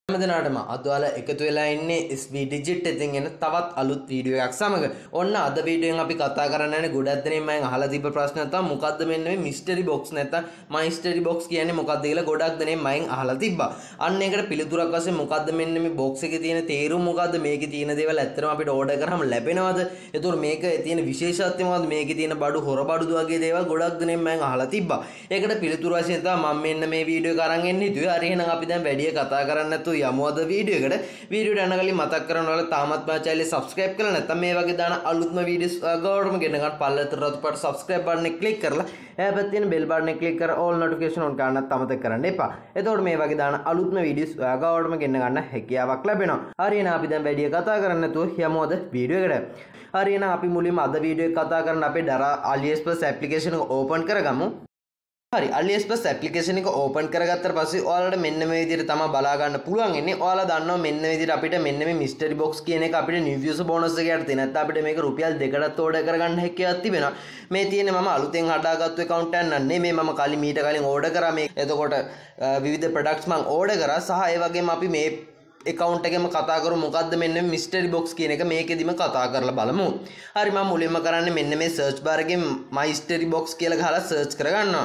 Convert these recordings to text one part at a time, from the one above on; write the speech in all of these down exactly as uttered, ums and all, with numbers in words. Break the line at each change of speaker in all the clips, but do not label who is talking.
හැමදෙනාටම අද ඔයාලා එකතු වෙලා ඉන්නේ S B Digit එකෙන් එන තවත් අලුත් වීඩියෝ එකක් සමග. ඔන්න අද වීඩියෝෙන් අපි කතා කරන්න යන්නේ ගොඩක් දෙනෙක් මම අහලා තිබ්බ ප්‍රශ්න තමයි මොකද්ද මෙන්න මේ mystery box නැත්නම් mystery box කියන්නේ මොකද්ද කියලා ගොඩක් දෙනෙක් මම අහලා තිබ්බා. අන්න ඒකට පිළිතුරක් වශයෙන් මොකද්ද මෙන්න මේ box එකේ තියෙන තේරුම මොකද්ද මේකේ තියෙන දේවල් ඇත්තටම අපිට ඕඩර් කරාම ලැබෙනවද? ඒතකොට මේකේ තියෙන විශේෂත්වය මොකද්ද? මේකේ තියෙන බඩු හොර බඩුද වගේ දේවල් ගොඩක් දෙනෙක් මම අහලා තිබ්බා. ඒකට පිළිතුර වශයෙන් තමයි මම මෙන්න මේ වීඩියෝ එක අරන් එන්නේ හිතුවේ. හරි එහෙනම් අපි දැන් වැඩි කතා කරන්නේ නැතුව යමු අද වීඩියෝ එකට. වීඩියෝට යන කලින් මතක් කරන්න ඔයාලා තාමත් මා channel එක subscribe කරලා නැත්නම් මේ වගේ දාන අලුත්ම වීඩියෝස් ගාවටම ගෙන ගන්න පල්ලෙත් රතු පාට subscribe button එක click කරලා එහා පැත්තේ තියෙන bell button එක click කරලා all notification on කරන්නත් අමතක කරන්න එපා. එතකොට මේ වගේ දාන අලුත්ම වීඩියෝස් ගාවටම ගෙන ගන්න හැකියාවක් ලැබෙනවා. හරි එහෙනම් අපි දැන් වැඩි කතා කරන්නේ නැතුව යමු අද වීඩියෝ එකට. හරි එහෙනම් අපි මුලින්ම අද වීඩියෝ එක කතා කරන්න අපේ Dara AliExpress application එක open කරගමු. හරි AliExpress application එක open කරගත්තට පස්සේ ඔයාලට මෙන්න මේ විදිහට තමයි බලා ගන්න පුළුවන් ඉන්නේ. ඔයාලා දන්නවා මෙන්න මේ විදිහට අපිට මෙන්න මේ mystery box කියන එක අපිට new user bonus එක යටතේ නැත්නම් අපිට මේක රුපියල් දෙකටත් order කරගන්න හැකියාවක් තිබෙනවා. මේ තියෙන්නේ මම අලුතෙන් හදාගත්තු account එකක් නෙමෙයි. මම කලින් මීට කලින් order කරා මේ. එතකොට විවිධ products මම order කරා සහ ඒ වගේම අපි මේ account එකෙම කතා කරමු මොකද්ද මෙන්න මේ mystery box කියන එක මේකෙදිම කතා කරලා බලමු. හරි මම මුලින්ම කරන්නේ මෙන්න මේ search bar එකේ mystery box කියලා ගහලා search කරගන්නවා.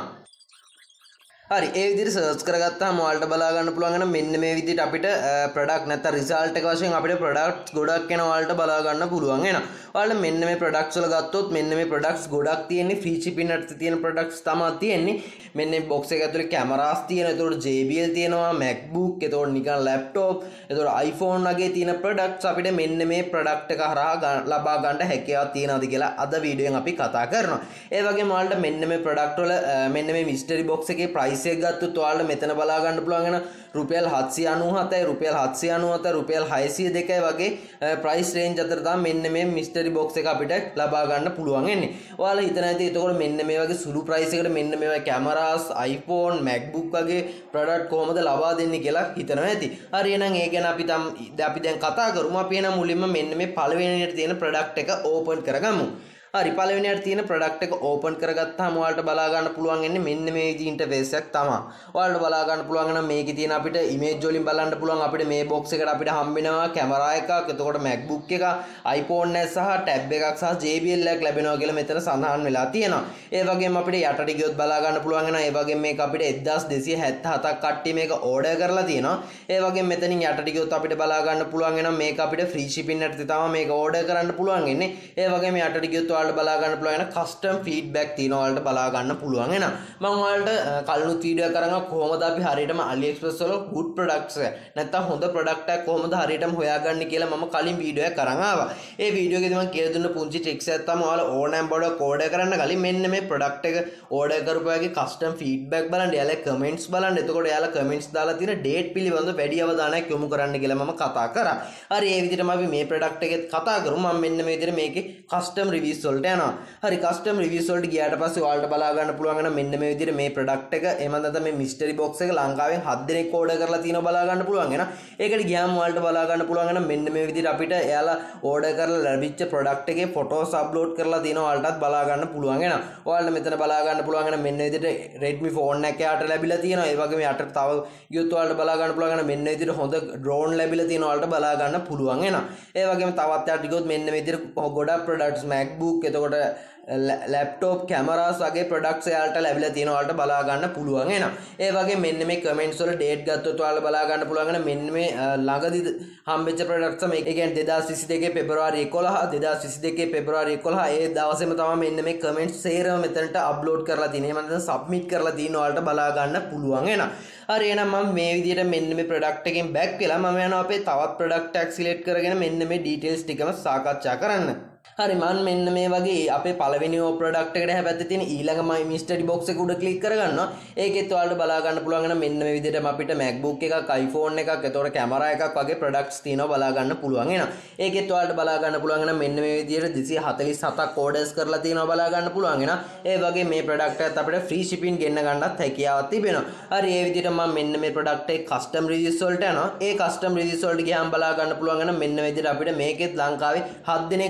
හරි ඒ විදිහට සර්ච් කරගත්තාම ඔයාලට බලා ගන්න පුළුවන් වෙන මෙන්න මේ විදිහට අපිට ප්‍රොඩක්ට් නැත්නම් රිසල්ට් එක වශයෙන් අපිට ප්‍රොඩක්ට්ස් ගොඩක් එනවා ඔයාලට බලා ගන්න පුළුවන් වෙනවා. ඔයාලට මෙන්න මේ ප්‍රොඩක්ට්ස් වල ගත්තොත් මෙන්න මේ ප්‍රොඩක්ට්ස් ගොඩක් තියෙන්නේ ෆ්‍රී shipping එකත් තියෙන ප්‍රොඩක්ට්ස් තමයි තියෙන්නේ. මෙන්න මේ box එක ඇතුලේ කැමරාස් තියෙනවා. එතකොට J B L තියෙනවා, MacBook, එතකොට නිකන් laptop, එතකොට iPhone වගේ තියෙන ප්‍රොඩක්ට්ස් අපිට මෙන්න මේ ප්‍රොඩක්ට් එක හරහා ලබා ගන්න හැකියාවක් තියෙනවද කියලා අද වීඩියෝෙන් අපි කතා කරනවා. ඒ වගේම ඔයාලට මෙන්න මේ ප්‍රොඩක්ට් වල මෙන්න මේ mystery box එකේ price එක ගත්තොත් ඔයාලට මෙතන බලා ගන්න පුළුවන් වෙන රුපියල් හත්සිය අනූහතයි රුපියල් හත්සිය අනූහතයි රුපියල් හයසිය දෙකයි වගේ ප්‍රයිස් රේන්ජ් අතර තමයි මෙන්න මේ mystery box එක අපිට ලබා ගන්න පුළුවන් වෙන්නේ. ඔයාලා හිතන ඇති එතකොට මෙන්න මේ වගේ සුළු ප්‍රයිස් එකකට මෙන්න මේ වගේ කැමරාස්, iPhone, MacBook වගේ ප්‍රොඩක්ට් කොහොමද ලබා දෙන්නේ කියලා හිතනවා ඇති. හරි එහෙනම් ඒ ගැන අපි තම අපි දැන් කතා කරමු. අපි එහෙනම් මුලින්ම මෙන්න මේ පළවෙනියට තියෙන ප්‍රොඩක්ට් එක ඕපන් කරගමු. හරි පළවෙනියට තියෙන ප්‍රොඩක්ට් එක ඕපන් කරගත්තාම ඔයාලට බලා ගන්න පුළුවන් වෙන්නේ මෙන්න මේ විදිහේ ඉන්ටර්ෆේස් එකක් තමයි. ඔයාලට බලා ගන්න පුළුවන් නම් මේකේ තියෙන අපිට ඉමේජ් වලින් බලන්න පුළුවන් අපිට මේ බොක්ස් එකට අපිට හම්බෙනවා කැමරා එකක්, එතකොට MacBook එක, iPhone එක සහ ටැබ් එකක් සහ J B L එකක් ලැබෙනවා කියලා මෙතන සඳහන් වෙලා තියෙනවා. ඒ වගේම අපිට යටට ගියොත් බලා ගන්න පුළුවන් වෙනවා ඒ වගේම මේක අපිට එක්දාස් දෙසිය හැත්තෑ හතක් කට්ටිය මේක ඕඩර් කරලා තියෙනවා. ඒ වගේම මෙතනින් යටට ගියොත් අපිට බලා ගන්න පුළුවන් වෙනවා මේක අපිට ෆ්‍රී shipping එකත් තමයි මේක ඕඩර් කරන්න පුළුවන් වෙන්නේ. ඒ වගේම යටට ගියොත් ඔයාලට බලා ගන්න පුළුවන් වෙන කස්ටම් ෆීඩ්බැක් තියෙනවා ඔයාලට බලා ගන්න පුළුවන් වෙනවා. මම ඔයාලට කලිනුත් වීඩියෝ කරනවා කොහොමද අපි හරියටම AliExpress වල good products නැත්නම් හොඳ product එකක් කොහොමද හරියටම හොයාගන්නේ කියලා මම කලින් වීඩියෝ එකක් කරන් ආවා. ඒ වීඩියෝ එකේදී මම කියලා දුන්න පුංචි ට්‍රික්ස් එකක් තමයි ඔයාලා ඕනෑම බඩක් ඕඩර් කරන්න කලින් මෙන්න මේ product එක ඕඩර් කරපුවාගේ කස්ටම් ෆීඩ්බැක් බලන්න, එයාලා කමෙන්ට්ස් බලන්න. එතකොට එයාලා කමෙන්ට්ස් දාලා තියෙන ඩේට් පිළිබඳව වැඩි අවධානයක් යොමු කරන්න කියලා මම කතා කරා. හරි ඒ විදිහටම අපි මේ product එකෙත් කතා කරමු. මම මෙන්න මේ විදිහට මේකේ custom reviews වලට යනවා. හරි custom reviews වලට ගියාට පස්සේ ඔයාලට බලා ගන්න පුළුවන් වෙන මෙන්න මේ විදිහට මේ product එක එහෙම නැත්නම් මේ mystery box එක ලංකාවෙන් හත් දෙනෙක් ඕඩර් කරලා තියෙනවා බලා ගන්න පුළුවන් වෙන. ඒකට ගියාම ඔයාලට බලා ගන්න පුළුවන් වෙන මෙන්න මේ විදිහට අපිට එයාලා ඕඩර් කරලා ලැබිච්ච product එකේ photos upload කරලා තියෙනවා ඔයාලටත් බලා ගන්න පුළුවන් වෙන. ඔයාලට මෙතන බලා ගන්න පුළුවන් වෙන මෙන්න විදිහට Redmi phone එකක් යට ලැබිලා තියෙනවා. ඒ වගේම යට තව ගියොත් ඔයාලට බලා ගන්න පුළුවන් වෙන මෙන්න විදිහට හොඳ drone ලැබිලා තියෙනවා ඔයාලට බලා ගන්න පුළුවන් වෙන. ඒ වගේම තවත් යට ගියොත් මෙන්න මේ විදිහට ගොඩක් products MacBook එතකොට ලැප්ටොප් කැමරාස් වගේ ප්‍රොඩක්ට්ස් එයාලට ලැබිලා තියෙනවා ඔයාලට බලා ගන්න පුළුවන් වෙනවා. ඒ වගේ මෙන්න මේ කමෙන්ට්ස් වල ඩේට් ගත්තොත් ඔයාලට බලා ගන්න පුළුවන් වෙන මෙන්න මේ ළඟදී හම්බෙච්ච ප්‍රොඩක්ට්ස් මේ කියන්නේ දෙදාස් විසි දෙකේ පෙබරවාරි එකොළහ දෙදාස් විසි දෙකේ පෙබරවාරි එකොළහ ඒ දවසේම තමයි මෙන්න මේ කමෙන්ට්ස් සේරම මෙතනට අප්ලෝඩ් කරලා තියෙන්නේ. මම දැන් සබ්මිට් කරලා තියෙනවා ඔයාලට බලා ගන්න පුළුවන් වෙනවා. හරි එහෙනම් මම මේ විදිහට මෙන්න මේ ප්‍රොඩක්ට් එකෙන් බැක් වෙලා මම යනවා අපේ තවත් ප්‍රොඩක්ට් එකක් සිලෙක්ට් කරගෙන මෙන්න මේ ඩීටේල්ස් ටිකම සාකච්ඡා කරන්න. හරි මම මෙන්න මේ වගේ අපේ පළවෙනි ප්‍රොඩක්ට් එකට හැබැයි තියෙන ඊළඟ mystery box එක උඩ ක්ලික් කරගන්නවා. ඒකෙත් ඔයාලට බලා ගන්න පුළුවන් වෙන මෙන්න මේ විදිහටම අපිට MacBook එකක්, iPhone එකක්, එතකොට කැමරා එකක් වගේ ප්‍රොඩක්ට්ස් තියෙනවා බලා ගන්න පුළුවන් වෙනවා. ඒකෙත් ඔයාලට බලා ගන්න පුළුවන් වෙන මෙන්න මේ විදිහට දෙසිය හතළිස් හතක් ඕඩර්ස් කරලා තියෙනවා බලා ගන්න පුළුවන් වෙනවා. ඒ වගේ මේ ප්‍රොඩක්ට් එකත් අපිට ෆ්‍රී shipping ගෙන්න ගන්නත් හැකියාවක් තිබෙනවා. හරි ඒ විදිහට මම මෙන්න මේ ප්‍රොඩක්ට් එක custom reviews වලට යනවා. ඒ custom reviews වලට ගියාම බලා ගන්න පුළුවන් වෙන මෙන්න මේ විදිහට අපිට මේකෙත් ලංකාවේ හත් දෙනෙක් ඕඩර්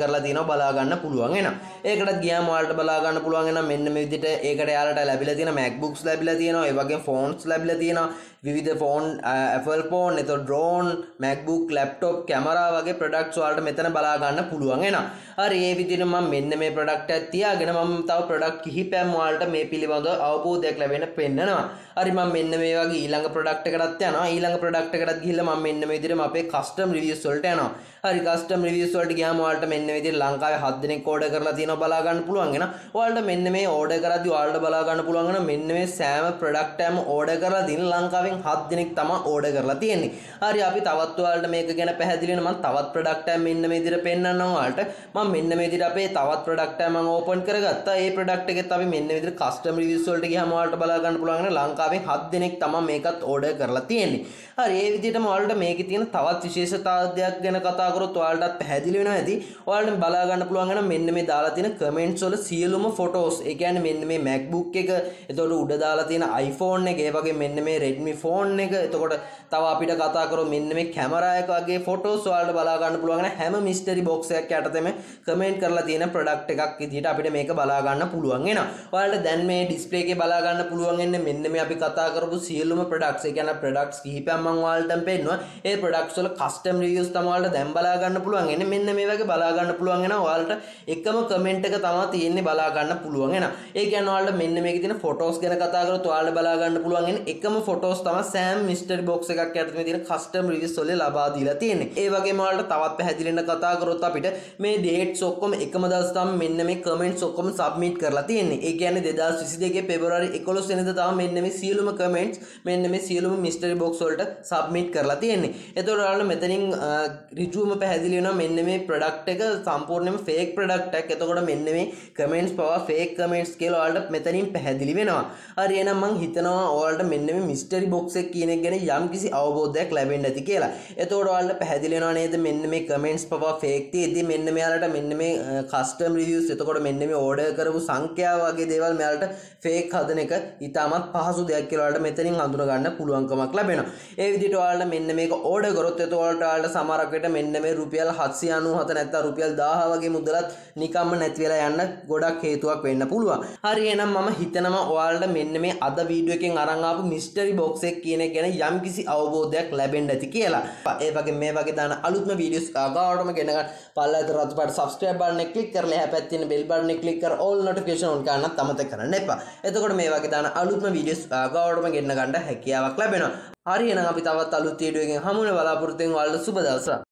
කරලා තියෙනවා බලා ගන්න පුළුවන් වෙනවා. ඒකටත් ගියාම ඔයාලට බලා ගන්න පුළුවන් වෙනවා මෙන්න මේ විදිහට ඒකට යාලට ලැබිලා තියෙන MacBooks ලැබිලා තියෙනවා. ඒ වගේම phones ලැබිලා තියෙනවා. විවිධ ෆෝන් Apple phone එතකොට drone MacBook laptop camera වගේ products ඔයාලට මෙතන බලා ගන්න පුළුවන් වෙනවා. හරි ඒ විදිහට මම මෙන්න මේ product එකක් තියාගෙන මම තව product කිහිපයක් ඔයාලට මේ පිළිබඳව අවබෝධයක් ලැබෙන්න පෙන්නනවා. හරි මම මෙන්න මේ වගේ ඊළඟ product එකකටත් යනවා. ඊළඟ product එකකටත් ගිහිල්ලා මම මෙන්න මේ විදිහට අපේ custom reviews වලට යනවා. හරි custom reviews වලට ගියාම ඔයාලට මෙන්න මේ විදිහට ලංකාවේ හත් දෙනෙක් order කරලා තියෙනවා බලා ගන්න පුළුවන් වෙනවා. ඔයාලට මෙන්න මේ order කරද්දී ඔයාලට බලා ගන්න පුළුවන් වෙනවා මෙන්න මේ සෑම product එකම order කරලා දින ලංකාවෙන් හත් දෙනෙක් තමයි order කරලා තියෙන්නේ. හරි අපි තවත් ඔයාලට මේක ගැන පැහැදිලි වෙන මම තවත් product එකක් මෙන්න මේ විදිහට පෙන්නන්නම් ඔයාලට. මම මෙන්න මේ විදිහට අපේ තවත් product එකක් මම open කරගත්තා. ඒ product එකෙත් අපි මෙන්න මේ විදිහට custom reviews වලට ගියාම ඔයාලට බලා ගන්න පුළුවන් වෙනවා ලංකාවෙන් හත් දෙනෙක් තමයි මේකත් order කරලා තියෙන්නේ. හරි ඒ විදිහටම ඔයාලට මේකේ තියෙන තවත් විශේෂතාවයක් ගැන කතා කරොත් ඔයාලටත් පැහැදිලි වෙනවා ඇති. ඔයාලට බලා ගන්න පුළුවන් වෙනවා මෙන්න මේ දාලා තියෙන comments වල සියලුම photos. ඒ කියන්නේ මෙන්න මේ MacBook එක, එතකොට උඩ දාලා තියෙන iPhone එක, ඒ වගේ මෙන්න මේ Redmi phone එක, එතකොට තව අපිට කතා කරොත් මෙන්න මේ කැමරා එක වගේ photos ඔයාලට බලා ගන්න පුළුවන් වෙන හැම mystery box එකක් යටතේම comment කරලා තියෙන product එකක් විදිහට අපිට මේක බලා ගන්න පුළුවන් වෙනවා. ඔයාලට දැන් මේ display එකේ බලා ගන්න පුළුවන් වෙන්නේ මෙන්න මේ අපි කතා කරපු සියලුම products. ඒ කියන්නේ products කිහිපයක් මම ඔයාලට දැන් පෙන්නනවා. ඒ products වල custom reviews තමයි ඔයාලට දැන් බලා ගන්න පුළුවන් වෙන්නේ. මෙන්න මේ වගේ බලා ගන්න පුළුවන් වෙනවා. ඔයාලට එකම comment එක තමයි තියෙන්නේ බලා ගන්න පුළුවන් වෙනවා. ඒ කියන්නේ ඔයාලට මෙන්න මේකේ තියෙන photos ගැන කතා කරොත් ඔයාලට බලා ගන්න පුළුවන් වෙන්නේ එකම photos තමයි සෑම mystery box එකක් යටතේ තියෙන custom reviews වල ලබා දීලා තියෙන්නේ. ඒ වගේම ඔයාලට තවත් පැහැදිලි වෙන කතා කරොත් අපිට මේ dates ඔක්කොම එකම දවස් තමයි මෙන්න මේ comments ඔක්කොම submit කරලා තියෙන්නේ. ඒ කියන්නේ දෙදාස් විසි දෙකේ පෙබරවාරි එකොළොස් වෙනිදා තමයි මෙන්න මේ සියලුම comments මෙන්න මේ සියලුම mystery box වලට submit කරලා තියෙන්නේ. එතකොට ඔයාලට මෙතනින් ඍජුවම පැහැදිලි වෙනවා මෙන්න මේ product එක සම්පූර්ණයෙන්ම fake product එකක්. එතකොට මෙන්න මේ comments පවා fake comments කියලා ඔයාලට මෙතනින් පැහැදිලි වෙනවා. හරි එහෙනම් මම හිතනවා ඔයාලට මෙන්න මේ mystery box එක කියන එක ගැන යම්කිසි අවබෝධයක් ලැබෙන්න ඇති කියලා. එතකොට ඔයාලට පැහැදිලි වෙනවා නේද මෙන්න මේ comments පවා fake තියෙද්දි මෙන්න මෙයාලට මෙන්න මේ custom reviews එතකොට මෙන්න මේ order කරපු සංඛ්‍යාව වගේ දේවල් මෙයාලට fake හදන එක ඉතාමත් පහසු දෙයක් කියලා ඔයාලට මෙතනින් හඳුනා ගන්න පුළුවන්කමක් ලැබෙනවා. ඒ විදිහට ඔයාලට මෙන්න මේක order කරොත් එතකොට ඔයාලට සමහරක් වෙලට මෙන්න මේ රුපියල් හත්සිය අනූහත නැත්නම් රුපියල් දාහ වගේ මුදලත් නිකම්ම නැති වෙලා යන්න ගොඩක් හේතුවක් වෙන්න පුළුවන්. හරි එහෙනම් මම හිතනවා ඔයාලට මෙන්න මේ අද වීඩියෝ එකෙන් අරන් ආපු mystery box එක කියන එක ගැන යම්කිසි අවබෝධයක් ලැබෙන්න ඇති කියලා. ඒ වගේ මේ වගේ දාන අලුත්ම වීඩියෝස් ආගාවටම ගෙන ගන්න පල්ලෙහාට රතු පාට subscribe button එක click කරලා එහා පැත්තේ තියෙන bell button එක click කර all notification on කරන්නත් අමතක කරන්න එපා. එතකොට මේ වගේ දාන අලුත්ම වීඩියෝස් ආගාවටම ගෙන ගන්න හැකියාවක් ලැබෙනවා. හරි එහෙනම් අපි තවත් අලුත් වීඩියෝ එකකින් හමු වෙන බලාපොරොත්තු වෙන ඔයාලට සුබ දවසක්.